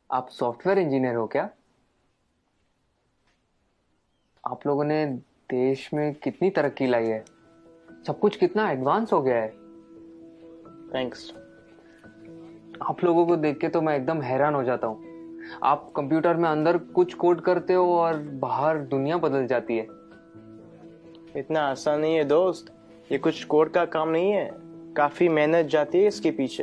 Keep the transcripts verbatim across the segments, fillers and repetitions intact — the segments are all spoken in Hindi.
आप सॉफ्टवेयर इंजीनियर हो क्या? आप लोगों ने देश में कितनी तरक्की लाई है, सब कुछ कितना एडवांस हो गया है। थैंक्स। आप लोगों को देख के तो मैं एकदम हैरान हो जाता हूँ। आप कंप्यूटर में अंदर कुछ कोड करते हो और बाहर दुनिया बदल जाती है। इतना आसान नहीं है दोस्त, ये कुछ कोड का काम नहीं है, काफी मेहनत जाती है इसके पीछे।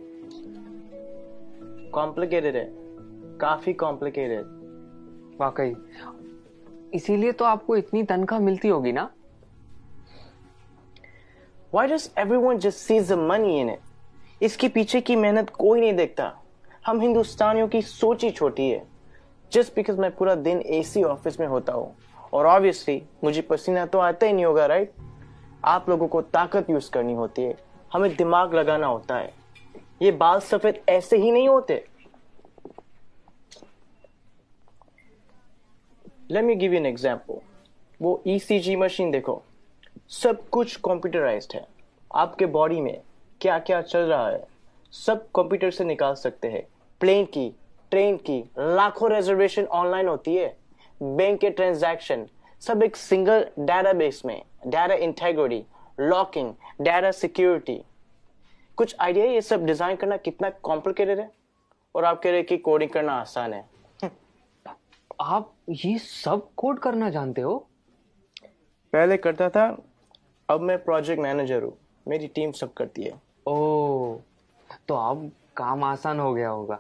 कॉम्प्लिकेटेड है, काफी कॉम्प्लिकेटेड। वाकई, इसीलिए तो आपको इतनी तनख्वाह मिलती होगी ना? Why does everyone just sees the money in it? इसके पीछे की मेहनत कोई नहीं देखता। हम हिंदुस्तानियों की सोच ही छोटी है। Just because मैं पूरा दिन एसी ऑफिस में होता हूँ और ऑब्वियसली मुझे पसीना तो आता ही नहीं होगा, राइट? आप लोगों को ताकत यूज करनी होती है, हमें दिमाग लगाना होता है। ये बाल सफेद ऐसे ही नहीं होते। Let me give you an example. वो ईसीजी मशीन देखो, सब कुछ कंप्यूटराइज्ड है। आपके बॉडी में क्या क्या चल रहा है सब कंप्यूटर से निकाल सकते हैं। प्लेन की, ट्रेन की, लाखों रिजर्वेशन ऑनलाइन होती है। बैंक के ट्रांजैक्शन सब एक सिंगल डेटाबेस में। Data integrity, locking, data security. कुछ आइडिया ये सब डिजाइन करना कितना कॉम्प्लिकेटेड है? और आप कह रहे कि कोडिंग करना आसान है। आप ये सब कोड करना जानते हो? पहले करता था, अब मैं प्रोजेक्ट मैनेजर हूँ, मेरी टीम सब करती है। ओह, तो अब काम आसान हो गया होगा।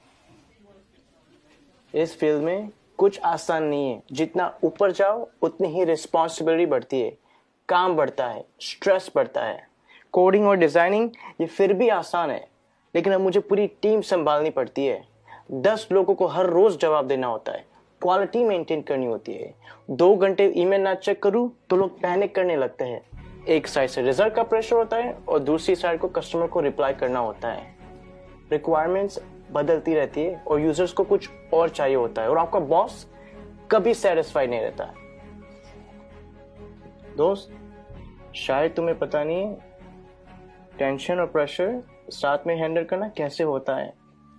इस फील्ड में कुछ आसान नहीं है। जितना ऊपर जाओ उतनी ही रिस्पॉन्सिबिलिटी बढ़ती है, काम बढ़ता है, स्ट्रेस बढ़ता है। कोडिंग और डिजाइनिंग ये फिर भी आसान है, लेकिन अब मुझे पूरी टीम संभालनी पड़ती है। दस लोगों को हर रोज जवाब देना होता है, क्वालिटी मेंटेन करनी होती है। दो घंटे ईमेल ना चेक करूं तो लोग पैनिक करने लगते हैं। एक साइड से रिजल्ट का प्रेशर होता है और दूसरी साइड को कस्टमर को रिप्लाई करना होता है। रिक्वायरमेंट्स बदलती रहती है और यूजर्स को कुछ और चाहिए होता है, और आपका बॉस कभी सेटिस्फाइड नहीं रहता है। दोस्त, शायद तुम्हें पता नहीं है टेंशन और प्रेशर साथ में हैंडल करना कैसे होता है।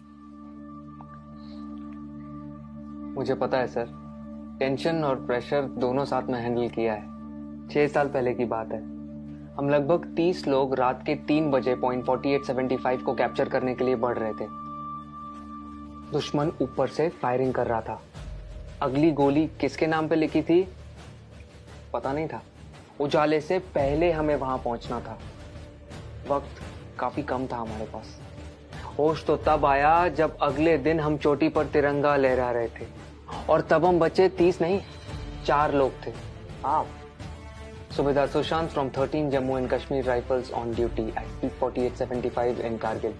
मुझे पता है सर, टेंशन और प्रेशर दोनों साथ में हैंडल किया है। छह साल पहले की बात है। हम लगभग तीस लोग रात के तीन बजे point forty eight seventy five को कैप्चर करने के लिए बढ़ रहे थे। दुश्मन ऊपर से फायरिंग कर रहा था। अगली गोली किसके नाम पे लिखी थी पता नहीं था। उजाले से पहले हमें वहां पहुंचना था। वक्त काफी कम था हमारे पास। होश तो तब आया जब अगले दिन हम चोटी पर तिरंगा लहरा रहे थे, और तब हम बचे तीस नहीं, चार लोग थे। आप सुबेदार Sushant from thirteen Jammu and Kashmir rifles on duty at P forty eight seventy five in Kargil.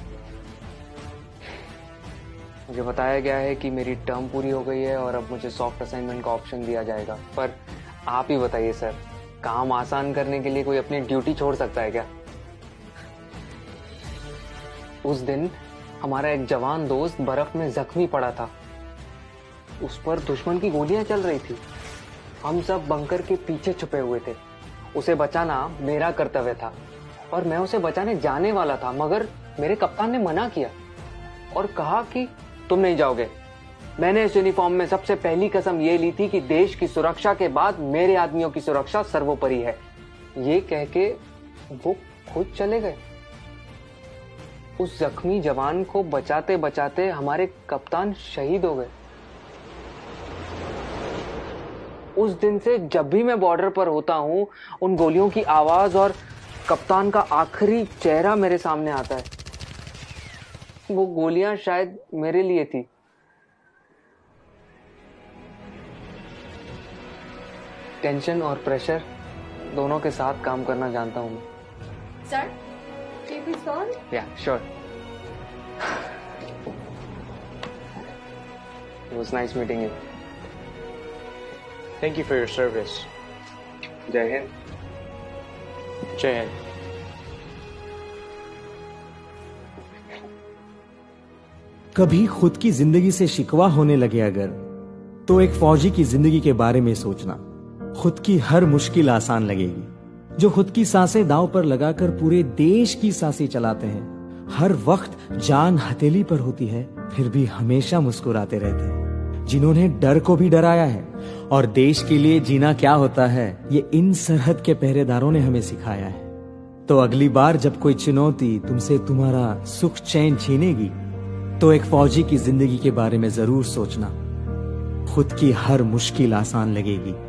मुझे बताया गया है कि मेरी टर्म पूरी हो गई है और अब मुझे सॉफ्ट असाइनमेंट का ऑप्शन दिया जाएगा। पर आप ही बताइए सर, काम आसान करने के लिए कोई अपनी ड्यूटी छोड़ सकता है क्या? उस दिन हमारा एक जवान दोस्त बर्फ में जख्मी पड़ा था। उस पर दुश्मन की गोलियां चल रही थी। हम सब बंकर के पीछे छुपे हुए थे। उसे बचाना मेरा कर्तव्य था और मैं उसे बचाने जाने वाला था, मगर मेरे कप्तान ने मना किया और कहा कि तुम नहीं जाओगे। मैंने इस यूनिफॉर्म में सबसे पहली कसम ये ली थी कि देश की सुरक्षा के बाद मेरे आदमियों की सुरक्षा सर्वोपरि है। ये कह के वो खुद चले गए। उस जख्मी जवान को बचाते बचाते हमारे कप्तान शहीद हो गए। उस दिन से जब भी मैं बॉर्डर पर होता हूं, उन गोलियों की आवाज और कप्तान का आखिरी चेहरा मेरे सामने आता है। वो गोलियां शायद मेरे लिए थी। टेंशन और प्रेशर दोनों के साथ काम करना जानता हूं मैं। Sir, can you please go on? Yeah, sure. It was nice meeting you. Thank you for your service. जय हिंद। जय हिंद। कभी खुद की जिंदगी से शिकवा होने लगे अगर, तो एक फौजी की जिंदगी के बारे में सोचना। खुद की हर मुश्किल आसान लगेगी। जो खुद की सांसें दांव पर लगाकर पूरे देश की सांसें चलाते हैं, हर वक्त जान हथेली पर होती है, फिर भी हमेशा मुस्कुराते रहते हैं, जिन्होंने डर को भी डराया है और देश के लिए जीना क्या होता है ये इन सरहद के पहरेदारों ने हमें सिखाया है। तो अगली बार जब कोई चुनौती तुमसे तुम्हारा सुख चैन छीनेगी, तो एक फौजी की जिंदगी के बारे में जरूर सोचना। खुद की हर मुश्किल आसान लगेगी।